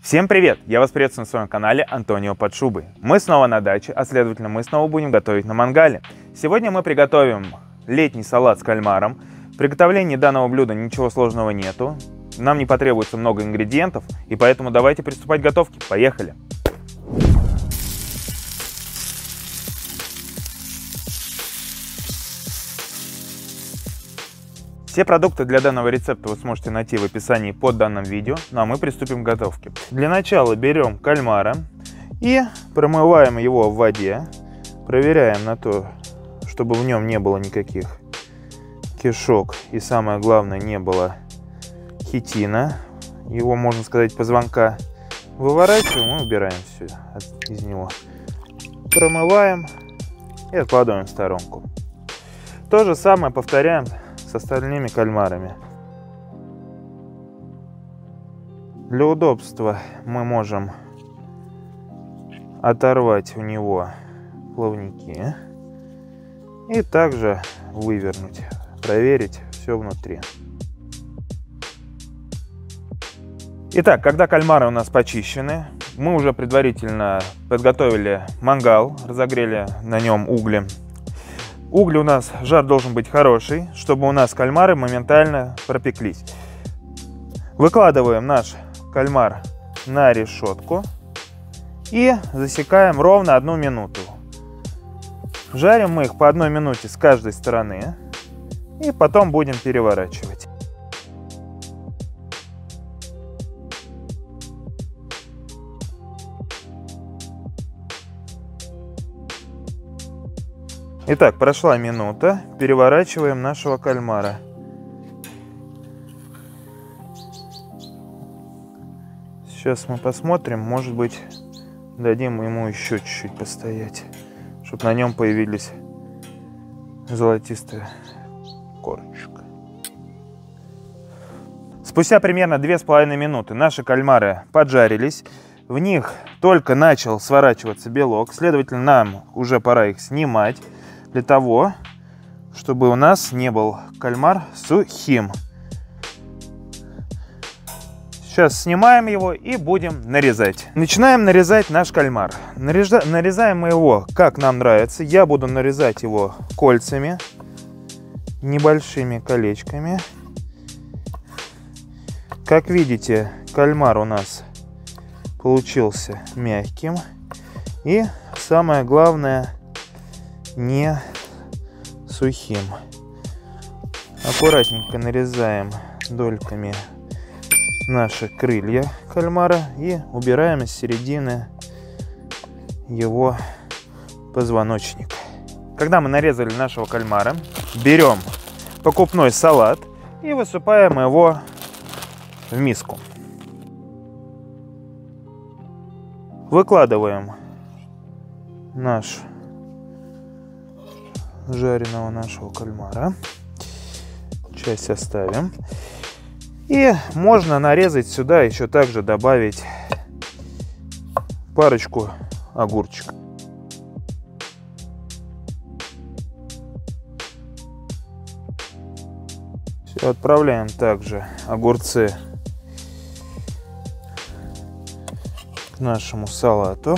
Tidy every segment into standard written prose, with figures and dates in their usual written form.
Всем привет! Я вас приветствую на своем канале Антонио под шубой. Мы снова на даче, а следовательно мы снова будем готовить на мангале. Сегодня мы приготовим летний салат с кальмаром. В приготовлении данного блюда ничего сложного нету. Нам не потребуется много ингредиентов, и поэтому давайте приступать к готовке. Поехали! Все продукты для данного рецепта вы сможете найти в описании под данным видео, ну а мы приступим к готовке. Для начала берем кальмара и промываем его в воде. Проверяем на то, чтобы в нем не было никаких кишок и, самое главное, не было хитина, его, можно сказать, позвонка. Выворачиваем и убираем все из него. Промываем и откладываем в сторонку. То же самое повторяем с остальными кальмарами. Для удобства мы можем оторвать у него плавники и также вывернуть, проверить все внутри. Итак, когда кальмары у нас почищены, мы уже предварительно подготовили мангал, разогрели на нем угли. Угли у нас, жар должен быть хороший, чтобы у нас кальмары моментально пропеклись. Выкладываем наш кальмар на решетку и засекаем ровно 1 минуту. Жарим мы их по 1 минуте с каждой стороны и потом будем переворачивать. Итак, прошла минута, переворачиваем нашего кальмара. Сейчас мы посмотрим, может быть, дадим ему еще чуть-чуть постоять, чтобы на нем появились золотистая корочка. Спустя примерно 2,5 минуты наши кальмары поджарились, в них только начал сворачиваться белок, следовательно, нам уже пора их снимать, для того, чтобы у нас не был кальмар сухим. Сейчас снимаем его и будем нарезать. Начинаем нарезать наш кальмар. Нарезаем мы его как нам нравится. Я буду нарезать его кольцами, небольшими колечками. Как видите, кальмар у нас получился мягким. И самое главное, не сухим. Аккуратненько нарезаем дольками наши крылья кальмара и убираем из середины его позвоночник. Когда мы нарезали нашего кальмара, берем покупной салат и высыпаем его в миску. Выкладываем наш жареного нашего кальмара, часть оставим, и можно нарезать сюда еще также добавить парочку огурчиков. Все, отправляем также огурцы к нашему салату.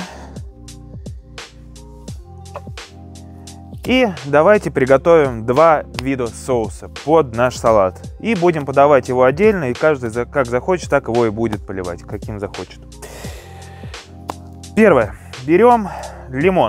И давайте приготовим 2 вида соуса под наш салат. И будем подавать его отдельно, и каждый как захочет, так его и будет поливать, каким захочет. Первое. Берем лимон.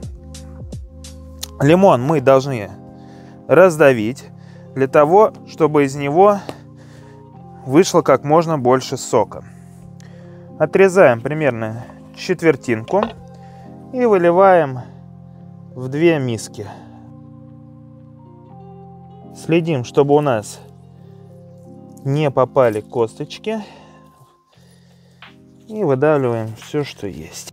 Лимон мы должны раздавить, для того, чтобы из него вышло как можно больше сока. Отрезаем примерно четвертинку и выливаем в 2 миски. Следим, чтобы у нас не попали косточки. И выдавливаем все, что есть.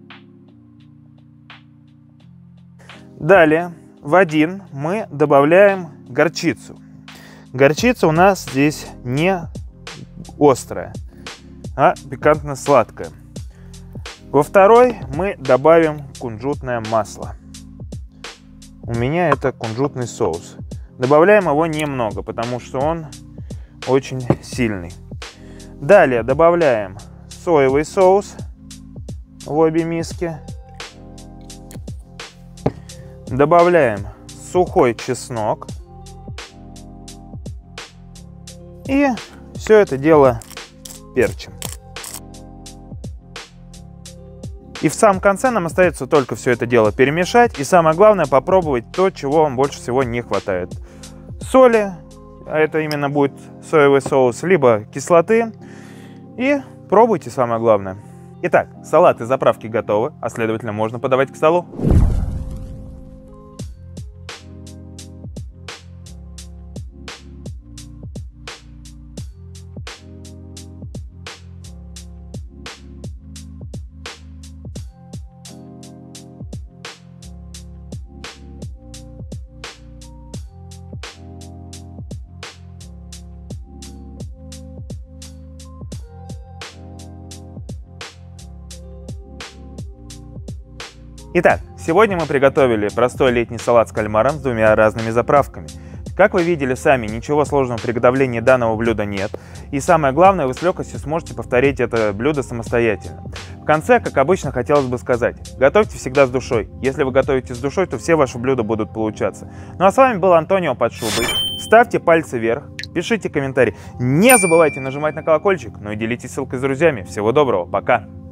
Далее в 1 мы добавляем горчицу. Горчица у нас здесь не острая, а пикантно-сладкая. Во 2 мы добавим кунжутное масло. У меня это кунжутный соус. Добавляем его немного, потому что он очень сильный. Далее добавляем соевый соус в обе миски. Добавляем сухой чеснок. И все это дело перчим. И в самом конце нам остается только все это дело перемешать. И самое главное, попробовать то, чего вам больше всего не хватает. Соли, а это именно будет соевый соус, либо кислоты. И пробуйте, самое главное. Итак, салат и заправки готовы, а следовательно можно подавать к столу. Итак, сегодня мы приготовили простой летний салат с кальмаром с двумя разными заправками. Как вы видели сами, ничего сложного в приготовлении данного блюда нет. И самое главное, вы с легкостью сможете повторить это блюдо самостоятельно. В конце, как обычно, хотелось бы сказать, готовьте всегда с душой. Если вы готовите с душой, то все ваши блюда будут получаться. Ну а с вами был Антонио под шубой. Ставьте пальцы вверх, пишите комментарии. Не забывайте нажимать на колокольчик, ну и делитесь ссылкой с друзьями. Всего доброго, пока!